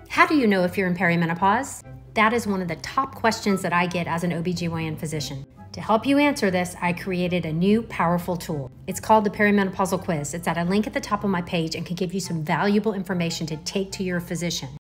How do you know if you're in perimenopause? That is one of the top questions that I get as an OBGYN physician. To help you answer this, I created a new powerful tool. It's called the Perimenopausal Quiz. It's at a link at the top of my page and can give you some valuable information to take to your physician.